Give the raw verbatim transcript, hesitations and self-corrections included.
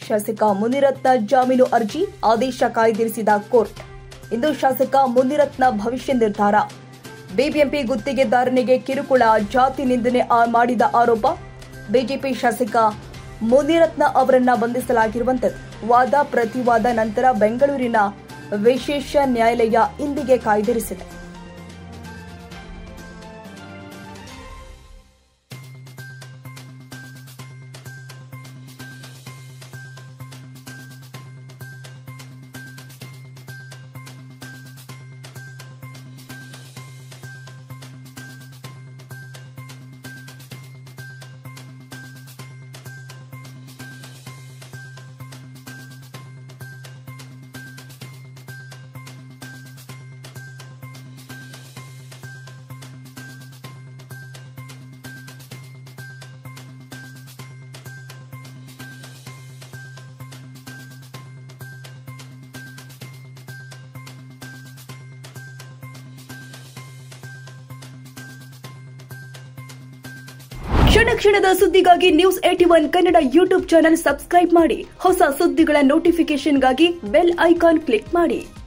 ಶಾಸಕ ಮುನಿರತ್ನ ಜಾಮೀನು ಅರ್ಜಿ ಆದೇಶ ಕಾಯ್ದಿರಿಸಿದ ಕೋರ್ಟ್. ಇಂದು ಶಾಸಕ ಮುನಿರತ್ನ ಭವಿಷ್ಯ ನಿರ್ಧಾರ. ಬಿಬಿಎಂಪಿ ಗುತ್ತಿಗೆದಾರನಿಗೆ ಕಿರುಕುಳ, ಜಾತಿ ನಿಂದನೆ ಮಾಡಿದ ಆರೋಪ. ಬಿಜೆಪಿ ಶಾಸಕ ಮುನಿರತ್ನ ಅವರನ್ನ ಬಂಧಿಸಲಾಗಿರುವಂತದ್ದು. ವಾದ ಪ್ರತಿವಾದ ನಂತರ ಬೆಂಗಳೂರಿನ ವಿಶೇಷ ನ್ಯಾಯಾಲಯ ಇಂದಿಗೆ ಕಾಯ್ದಿರಿಸಿದೆ. ಕ್ಷಣ ಕ್ಷಣದ ಸುದ್ದಿಗಾಗಿ news eighty one Kannada YouTube channel subscribe ಮಾಡಿ. ಹೊಸ ಸುದ್ದಿಗಳ ನೋಟಿಫಿಕೇಶನ್ಗಾಗಿ ಬೆಲ್ ಐಕಾನ್ ಕ್ಲಿಕ್ ಮಾಡಿ.